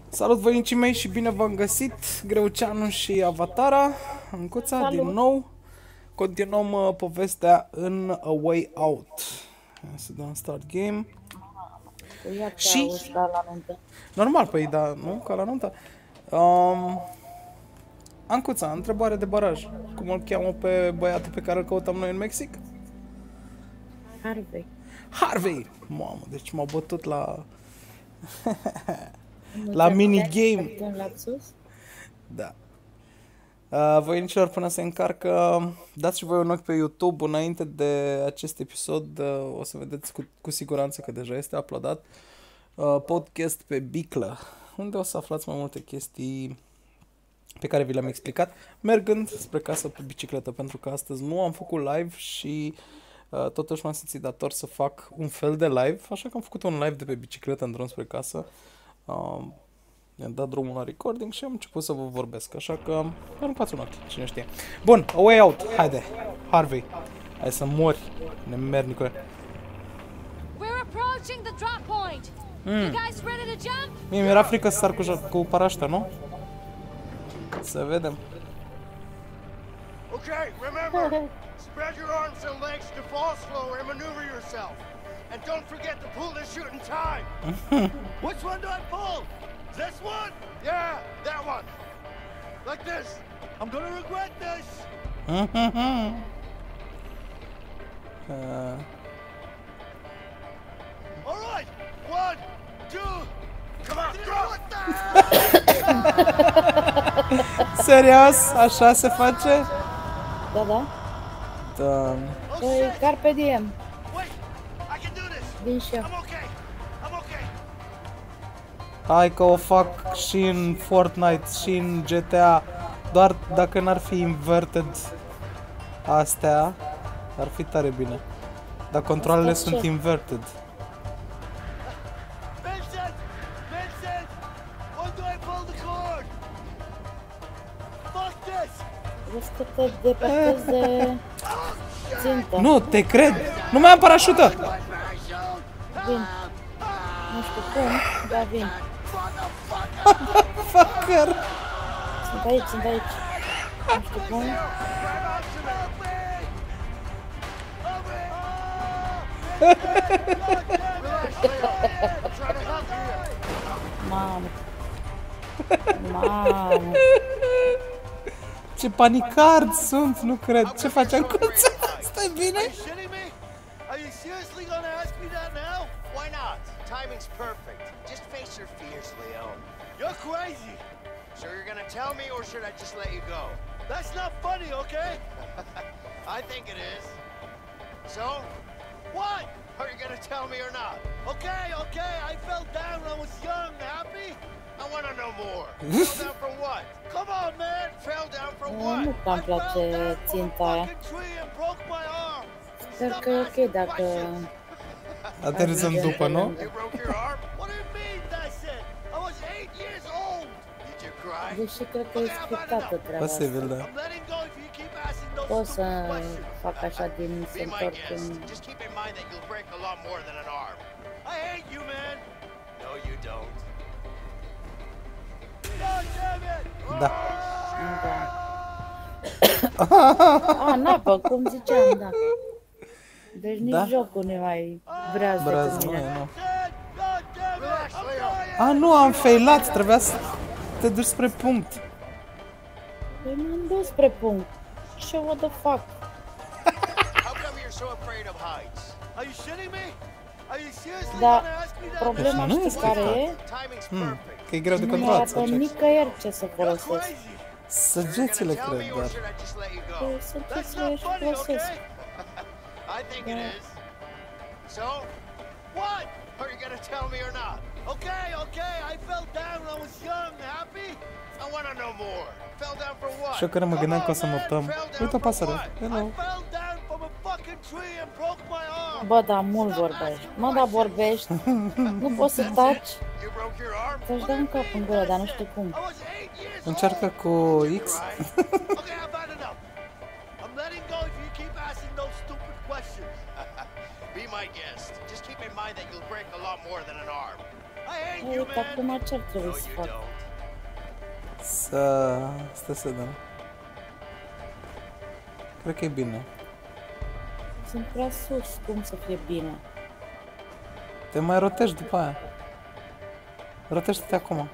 Salut voinicii mei și bine v-am găsit, Greuceanu și Avatara, Ancuța, Salut. din nou. Continuăm povestea în A Way Out. Hai să dăm start game. Și- Și... la nuntă. Normal, păi da, nu? Ca la nuntă. Ancuța, întrebare de baraj. Cum îl cheamă pe băiatul pe care îl căutăm noi în Mexic? Harvey. Harvey! Mamă, deci m-au bătut la... La minigame. Un lapsus? Da. Voienicilor, până se încarcă, dați și voi un ochi pe YouTube înainte de acest episod, o să vedeți cu siguranță că deja este uploadat, podcast pe Biclă, unde o să aflați mai multe chestii pe care vi le-am explicat, mergând spre casă pe bicicletă, pentru că astăzi nu am făcut live și totuși m-am simțit dator să fac un fel de live, așa că am făcut un live de pe bicicletă în drum spre casă. Mi-am dat drumul la recording și am început să vă vorbesc, așa că aruncați un ochi, cine știe. Bun, A Way Out, haide, Harvey, hai să mori, nemernicule. We're approaching the drop point. You guys ready to jump? Mie mi-era frică să sar cu parașta, nu? Să vedem. Okay, remember, spread your arms and legs to fall slower and maneuver yourself. And don't forget to pull the chute in time. Which one do I pull? This one? Yeah, that one. Like this. I'm gonna regret this. All right, 1, 2, come on, go! Serios? Așa se face? Da, da. Da. Păi, carpe diem. Wait, I can do this. Vin și eu. I'm okay. I'm okay. Hai că o fac și în Fortnite și în GTA, doar dacă n-ar fi inverted astea, ar fi tare bine. Dar controlele Asta sunt ce? inverted. Vincent! Vincent! When do I pull the cord? Fuck this! Vezi că te depărtezi de țintă. Nu, te cred! Nu mai am parașută! Vin. Nu știu cum, dar vin. Fucker! Sunt aici, sunt aici. Nu știu cum. Mamă. Mamă. Ce panicard sunt, nu cred. Ce faci, Ancuța? Stai bine? Are you shitting me? Are you seriously gonna ask me that now? Why not? Timing's perfect. Just face your fears, Leo. You're crazy! So you're gonna tell me, or should I just let you go? That's not funny, okay? I think it is. So, What? are you gonna tell me or not? Okay, okay, I fell down when I was young, happy? I wanna know more. Fell down for what? Come on, man! Fell down for Nu what? prea-mi place ținta aia. Fucking tree and broke my arm! Sper că e ok dacă... Aterizăm după, nu? You broke your arm? What do you mean, that's it? I was 8 years old! Did you cry? Deși cred că e scriptată treaba asta. Posibil, da. I'm letting go if you keep asking those Pot să stupid questions. fac așa din se Be my întorc guest. în... Just keep in mind that you'll break a lot more than an arm. I hate you, man! No, you don't. God damn it! Da. Da. A, n-apă, cum ziceam, da. Deci nici Da? jocul nu mai vrea Braz, decât nu mine. e, nu. God damn it! Relax, I'm Leo. dying! A, nu, am failat, trebuia să te duci spre punct. Păi m-am dus spre punct. Ce what the fuck? How come you're so afraid of heights? Are you shitting me? Are you seriously Da, gonna ask me that? problema Deci nu știi este care fapt. e? Timing's Hmm, perfect. că e greu de Nu controlat arată sau ce? nicăieri ce să You're folosesc. crazy! So you're Săgețile, gonna tell cred, me, or dar... should I just let you go? Păi să That's ce not să funny, folosesc. okay? I think it Yeah. is. So, What? are you gonna tell me or not? Okay, okay, I fell down when I was young, happy? I wanna know more. Fell down for what? Și eu care mă Come gândeam on, că o să man, notăm. fell down Uite o for pasăre. what? Hello. I fell down from a fucking tree and broke my arm! Bă, da, mult vorbești. Mă, da, vorbești. Nu poți să taci. You broke your arm? Să-și dau un cap în gură, dar nu știu cum. I was 8 years Încearcă cu X. old! Okay, I've had enough. I'm letting go if you keep asking those stupid questions. Be my guest. Just keep in mind that you'll break a lot more than an arm. I hate Uite, acum ce ar trebui să fac? Să sedem. Cred că e bine. Sunt prea sus, cum să fie bine? Te mai rotești după aia. Rotește-te acum.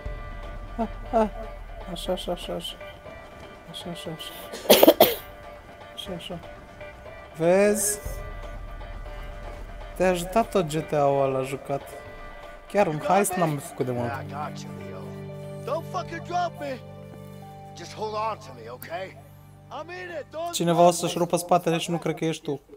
Așa. Așa. Vezi? Te-a ajutat tot GTA-ul ăla jucat. Chiar un heist n-am făcut de mult. Yeah, I got you, Leo. Don't fucking drop me. Just hold on to me, okay? I'm in it. Don't. Cineva o să-și rupă spatele și nu cred că ești tu.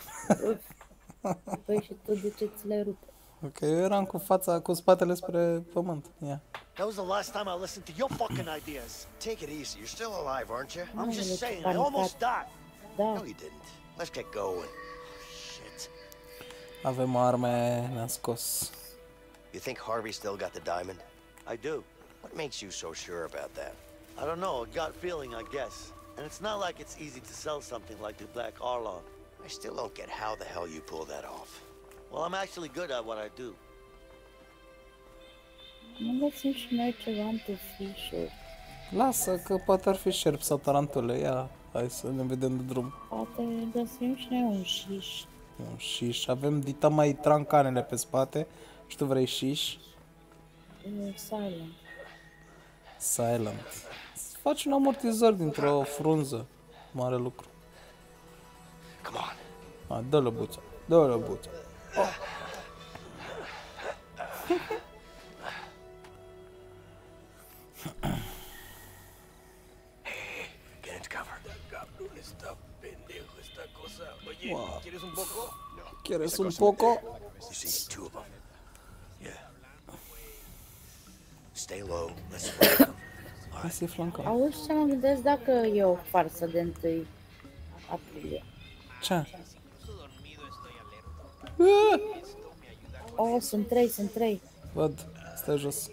Păi și tu de ce ți le rupe? Ok, eu eram cu spatele spre pământ. Ia. That was the last time I listened to your fucking ideas. Take it easy. You're still alive, aren't you? I'm just saying, I almost died. Da, No, you didn't. Let's get going. Shit. Avem arme, ne-a scos. You think Harvey still got the diamond? I do. What makes you so sure about that? I don't know, a gut feeling, I guess. And it's not like it's easy to sell something like the Black Arlong. I still don't get how the hell you pull that off. Well, I'm actually good at what I do. nu găsim și noi ceva în tufișuri. Lasă că poate ar fi șerp sau tarantule. Ia, hai să ne vedem de drum. Poate găsim și noi un șiș. Un șiș. Avem dita mai trancanele pe spate. Și tu vrei șiș? Silent. Silent. Faci un amortizor dintr-o frunză. Mare lucru. Come on. Dă-le buța. Dă-le buța. Get into cover. Wow. ¿Quieres un poco? You see two of them. Yeah. Stay low. Let's flank them. Hai să-i flancăm. Auzi ce mă gândesc dacă e o farsă de 1 aprilie? Ce? Oh, sunt trei. Văd. Stai jos.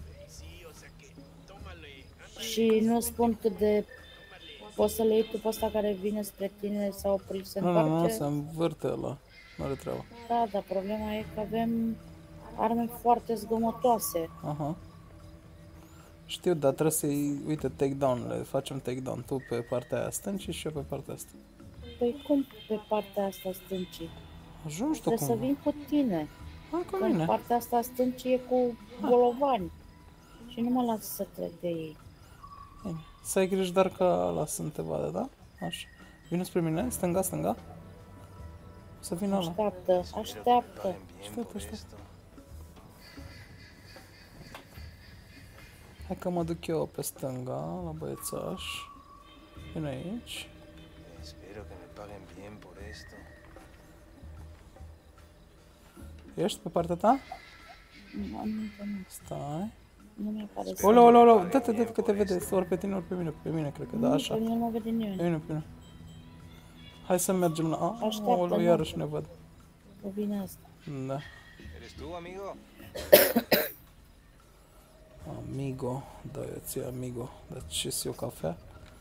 Și nu spun cât de... Poți să le iei tu pe ăsta care vine spre tine sau opri se Nu, întoarce? se învârte ăla. Nu are treabă. Da, dar problema e că avem arme foarte zgomotoase. Aha. Știu, dar trebuie să-i... Uite, takedown, le facem takedown. Tu pe partea aia stâncii și eu pe partea asta. Păi cum pe partea asta stâncii? Ajungi tu Trebuie să cum? vin cu tine. Hai cu Că mine. partea asta stâncii e cu bolovani. Și nu mă las să trec de ei. Bine. Să ai grijă doar că ăla să nu te vadă, da? Așa. Vine spre mine, stânga. Să vină ăla. Așteaptă. Așteaptă. Hai că mă duc eu pe stânga, la băiețaș. Vine aici. Espero que me paguen bien por esto. Ești pe partea ta? Nu Stai. mi apare să... Oleo, dă-te că te vede, ori pe tine, ori pe mine. Pe mine, cred că, da, așa. Pe mine nu mă vede nimeni. Pe mine. Hai să mergem la... Așteaptă, Oleo, nu. iarăși ne văd. Că vine asta. Da. ¿Eres tú, amigo? Amigo, da, eu ție amigo. Dar ce-s eu, cafea?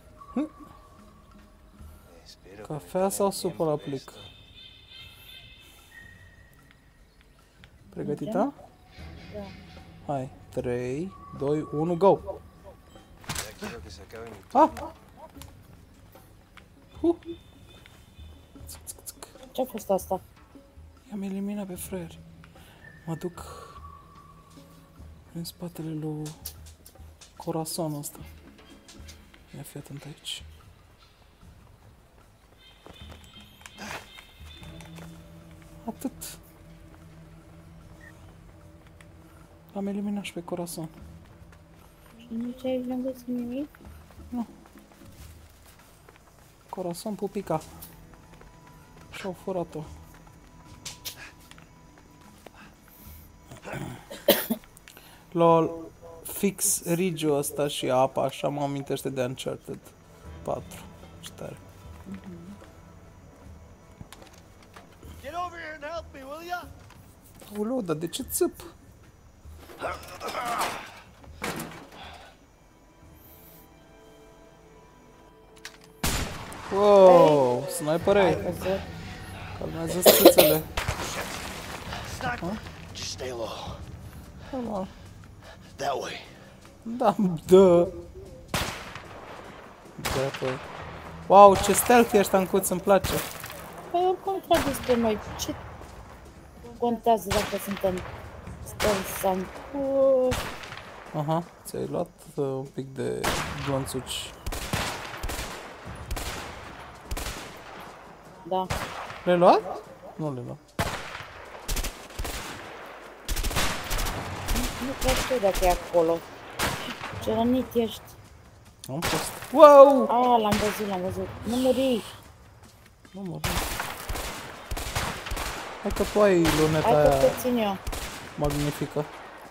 Espero que Cafea sau supă la plic? Pregătită? Da. Hai, 3, 2, 1, go! ya quiero que se acabe mi... Ah! Ce-a fost asta? I-am eliminat pe fraieri. Mă duc prin spatele lui Corazonul ăsta. Ia fi atent aici. Atât. L-am eliminat și pe Corazon. Și nici aici nu găsim nimic? Corazon pupica. Și-au furat-o. Lol, fix Rigio ăsta și apa, așa mă amintește de Uncharted 4. Ce tare. Get over here and help me, will ya? Uleu, dar de ce țâp? Wow, sniperei, Văzut? calmează țâțele. Sniper, just stay low. Normal. That way. Da, da. Gata. Wow, ce stealth ești, Ancuț, îmi place. Păi oricum trage spre noi. Ce contează dacă suntem stealth sau... Aha, ți-ai luat un pic de glonțuci. Da. Le-ai luat? Nu le-ai luat. Nu cred știu dacă e acolo. Ce rănit ești. Am fost. Wow! Ah, l-am văzut, l-am văzut. Nu muri. Nu mă rog. Hai că tu ai luneta Hai că aia te țin eu. magnifică.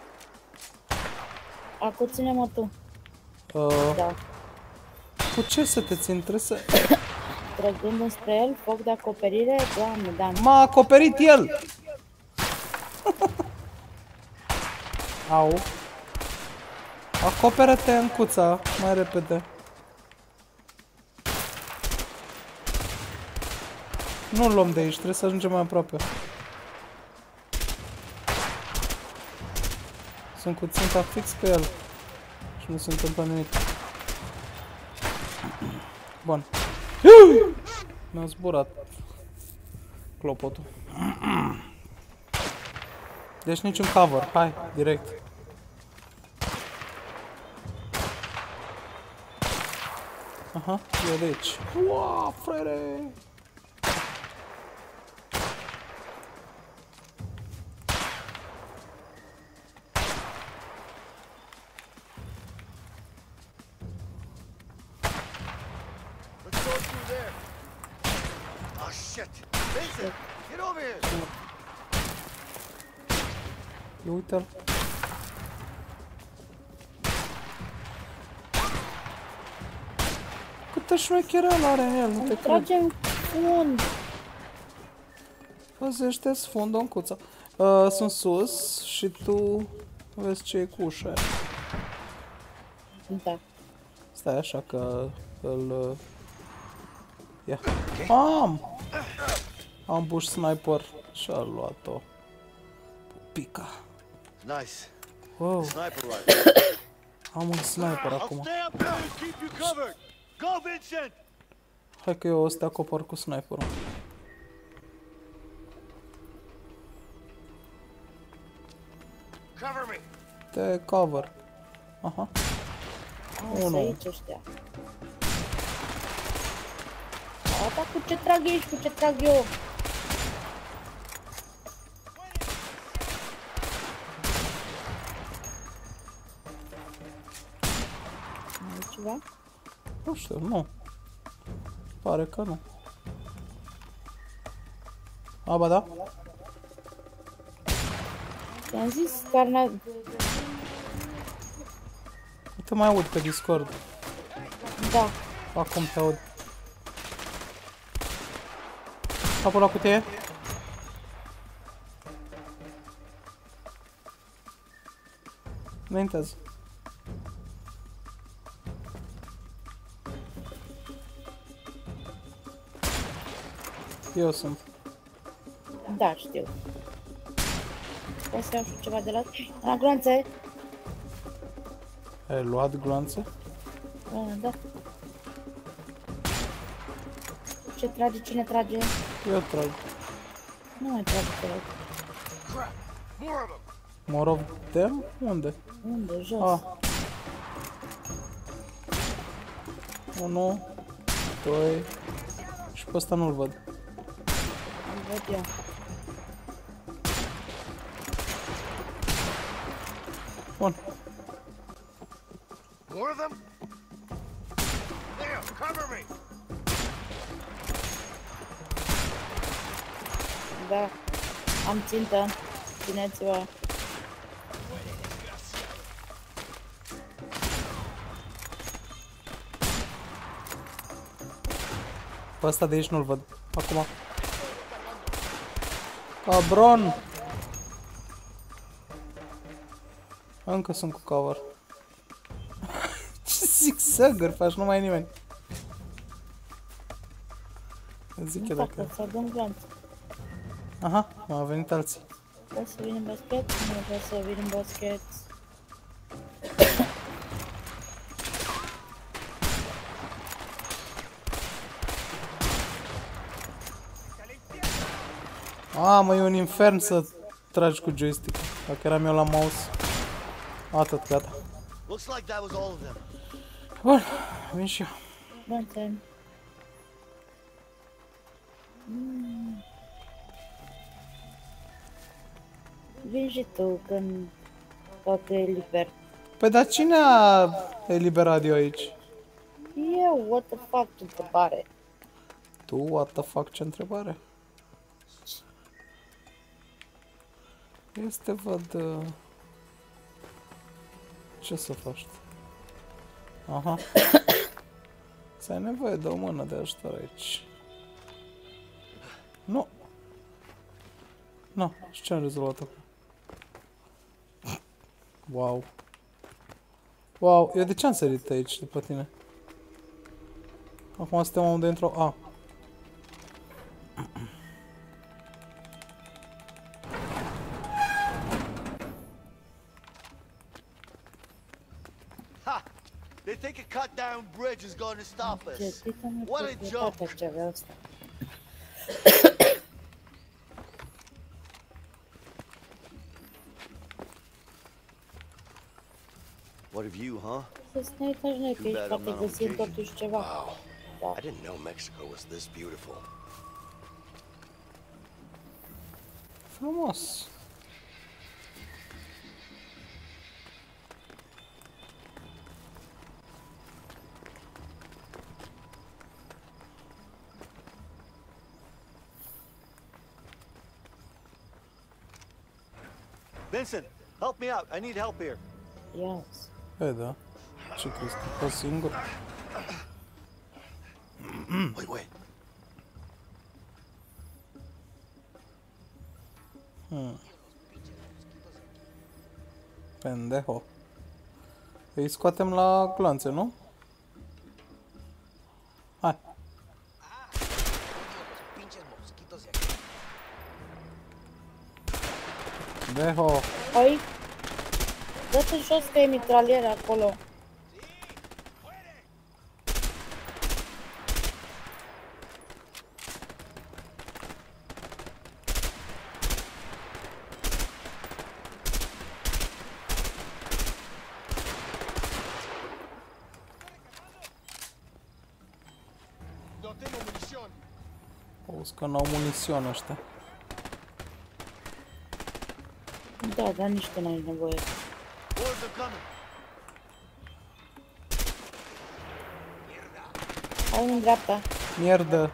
Acum ține-mă tu. Da. Cu ce să te țin? Trebuie să... Trăgând înspre el, foc de acoperire, doamne, da. M-a acoperit el! Au. Acoperă-te în cuța, mai repede. Nu-l luăm de aici, trebuie să ajungem mai aproape. Sunt cu ținta fix pe el. Și nu se întâmplă nimic. Bun. Mi-a zburat clopotul. Deci niciun cover, hai, direct. Aha, e de aici. Wow, frere! Let's go through there. Oh shit! Mason, get over here. Ia uite-l. Câtă șmechereală are în el, nu te cred. Tragem fund. Păzește-ți fundul în cuța. Sunt sus și tu vezi ce e cu ușa aia. Da. Stai așa că îl... Ia. Am bush sniper și-a luat-o. Pupica. Nice. Wow, Sniper rifle. am un sniper I'll acum. stay up there and keep you covered. Go, Vincent! Hai că eu o să te acopăr cu sniperul. Cover me. Te cover. Aha. Asta aici ăștia. Asta cu ce trag ești, cu ce trag eu? Mai e ceva? Nu știu, nu. Pare că nu. A, ba da? Ți-am zis, carnea... Nu te mai aud pe Discord. Da. Acum te aud. Capul la cutie? Înaintează. Eu sunt. Da, știu. Poți să iau și ceva de la gloanțe? Ai luat gloanțe? Da. Ce trage? Cine trage? Eu trag. Nu mai trage pe loc. Crap! More of them. Morov dem? Unde? Unde? Jos. Ah. 1, 2 și pe ăsta nu-l văd. Îl văd eu. Bun. More of them? There, cover me. Da. Am țintă. Țineți-vă. Pe ăsta de aici nu-l văd. Acum. Cabron! Încă sunt cu cover. Ce zigzagări faci? Nu mai e nimeni. Zic eu dacă... Să dăm glanț. Aha, au venit alții. Vreau să vin în basket? Nu vreau să vin în basket. Mă, e un infern să tragi cu joystick. Dacă eram eu la mouse. Atât, gata. Looks like that was all of them. Bun, vin și eu. Bun, țin. Vin și tu când totul e liber. Păi dar cine a eliberat eu aici? Eu, what the fuck, ce întrebare. Tu, what the fuck, ce întrebare? Este, văd... Ce să faci? Aha. Să ai nevoie de o mână de ajutor aici. Nu. Nu, și ce am rezolvat acum? Wow. Wow, eu de ce am sărit aici după tine? Acum suntem unde într-o... A. Ha! They think a cut down bridge is going to stop us. What a joke! Ce avea asta. What of you, huh? Să ne uităm noi că aici poate găsim totuși ceva. Wow. I didn't know Mexico was this beautiful. Frumos. Vincent, help me out. I need help here. Yes. Păi da. Ce crezi că poți singur? Wait. Pendejo. Îi scoatem la glanțe, nu? Hai. Dejo. Hai. Dă-te jos că e mitraliere acolo. Auzi că n-au munițion ăștia. Da, dar nici tu n-ai nevoie. Boys are coming. Hai în dreapta. Mierdă.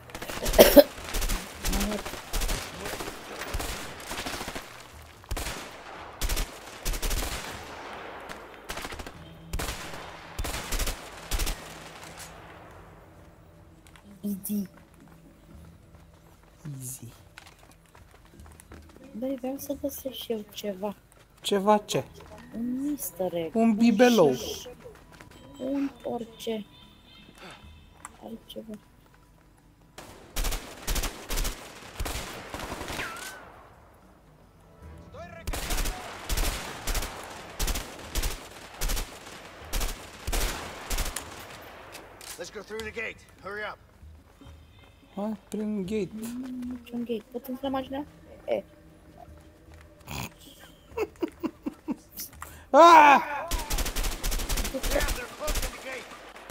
Easy. Easy. Băi, vreau să găsesc și eu ceva. Ceva ce? Un easter egg. Un bibelou. Un orice. Altceva. Let's go through the gate. Hurry up. Hai, prin gate. Niciun gate. Pot intra mașina? E. Ah! Yeah, they're closing the gate.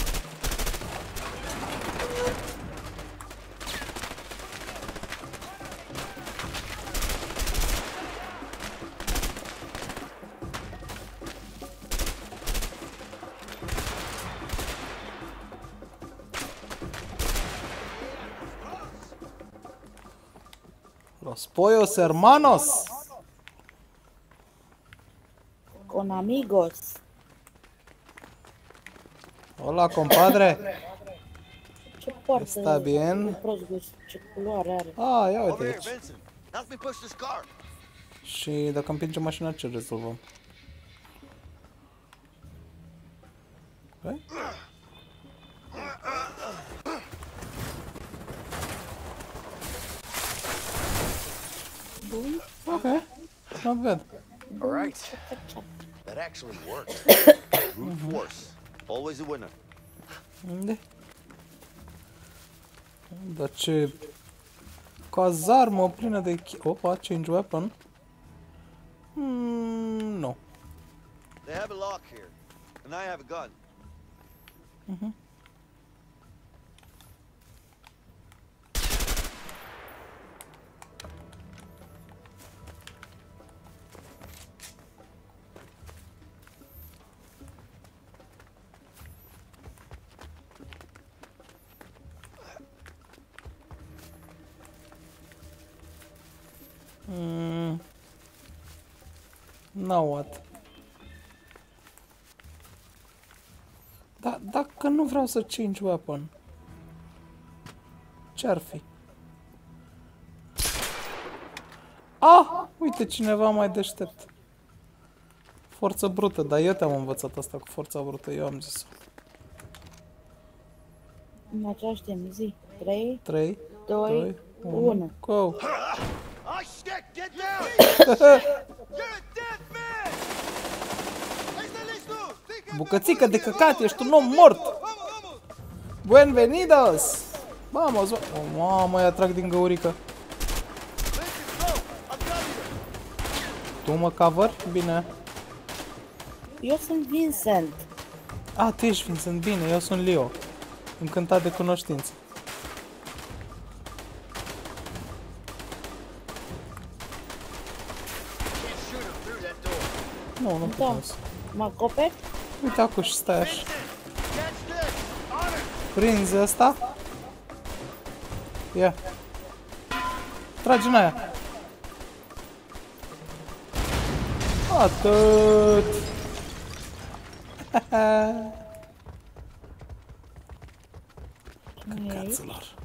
Los pollos hermanos. Con amigos. Hola, compadre. Ce poartă? Está bien. Prost gust. Ce culoare are. Ah, ia uite Over here, aici. Vincent. Help me push this car. Și dacă împingem mașina, ce rezolvăm? Okay. Bun. Ok. Not bad. All right. That actually worked. Brute force. Always a winner. Unde? Dar ce... Cazarmă plină de... Opa, change weapon. No. They have a lock here, and I have a gun. Now what? Da, dacă nu vreau să change weapon. Ce-ar fi? Ah! Uite, cineva mai deștept. Forță brută, dar eu te-am învățat asta cu forța brută, eu am zis. În același timp, zi. 3, 3, 2, 1. Go! Oh shit, get down! You're a dead man! ¿Estás listo? Bucățică de căcat, ești un om mort! Bienvenidos! Vamos! Oh, mamă, îi atrag din găurică. Tu mă cover? Bine. Eu sunt Vincent. Ah, tu ești Vincent, bine, eu sunt Leo. Încântat de cunoștință. Nu, nu putem să... Mă acoperi? Uite acum și stai așa. Prinzi ăsta. Ia. Tragi în aia. Atât. Căcaților.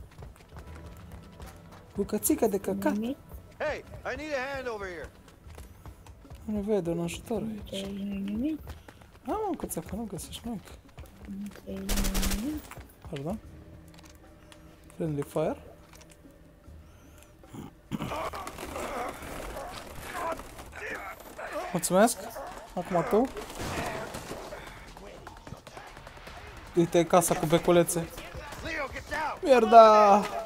Bucățică de căcat. Nimic. Hey, I need a hand over here. Am nevoie de un ajutor aici. Nimic. Am un cuțac, că nu găsești nimic. Nimic. Pardon. Friendly fire. Mulțumesc. Acum tu. Uite casa cu beculețe. Mierda!